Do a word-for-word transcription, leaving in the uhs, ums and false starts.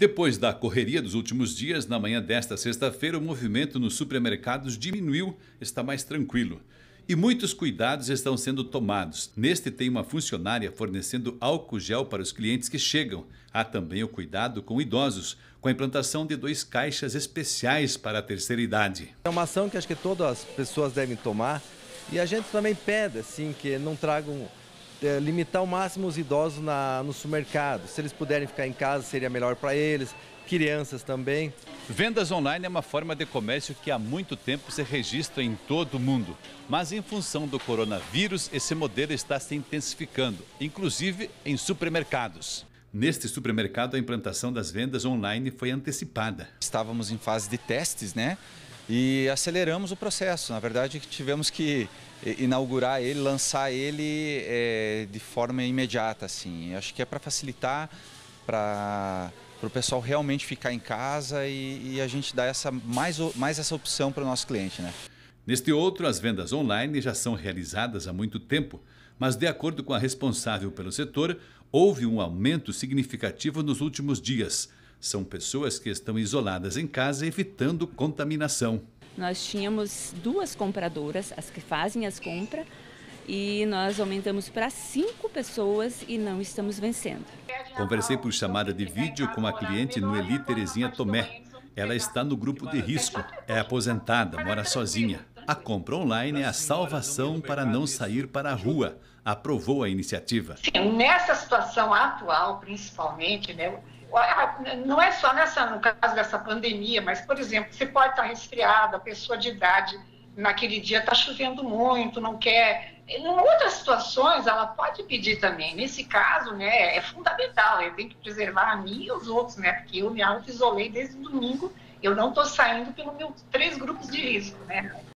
Depois da correria dos últimos dias, na manhã desta sexta-feira, o movimento nos supermercados diminuiu, está mais tranquilo. E muitos cuidados estão sendo tomados. Neste tem uma funcionária fornecendo álcool gel para os clientes que chegam. Há também o cuidado com idosos, com a implantação de dois caixas especiais para a terceira idade. É uma ação que acho que todas as pessoas devem tomar e a gente também pede assim, que não tragam, é, limitar ao máximo os idosos na, no supermercado. Se eles puderem ficar em casa, seria melhor para eles, crianças também. Vendas online é uma forma de comércio que há muito tempo se registra em todo o mundo. Mas em função do coronavírus, esse modelo está se intensificando, inclusive em supermercados. Neste supermercado, a implantação das vendas online foi antecipada. Estávamos em fase de testes, né? E aceleramos o processo. Na verdade, tivemos que inaugurar ele, lançar ele é, de forma imediata, assim. Acho que é para facilitar, para para o pessoal realmente ficar em casa e, e a gente dar essa, mais, mais essa opção para o nosso cliente, né? Neste outro, as vendas online já são realizadas há muito tempo, mas de acordo com a responsável pelo setor, houve um aumento significativo nos últimos dias. São pessoas que estão isoladas em casa, evitando contaminação. Nós tínhamos duas compradoras, as que fazem as compras, e nós aumentamos para cinco pessoas e não estamos vencendo. Conversei por chamada de vídeo com a cliente Noeli Terezinha Tomé. Ela está no grupo de risco, é aposentada, mora sozinha. A compra online é a salvação para não sair para a rua. Aprovou a iniciativa. Sim, nessa situação atual, principalmente, né? Não é só nessa, no caso dessa pandemia, mas, por exemplo, você pode estar resfriado, a pessoa de idade, naquele dia está chovendo muito, não quer. Em outras situações, ela pode pedir também. Nesse caso, né, é fundamental. Eu tenho que preservar a mim e os outros, né? Porque eu me auto-isolei desde domingo. Eu não estou saindo pelos meus três grupos de risco, né?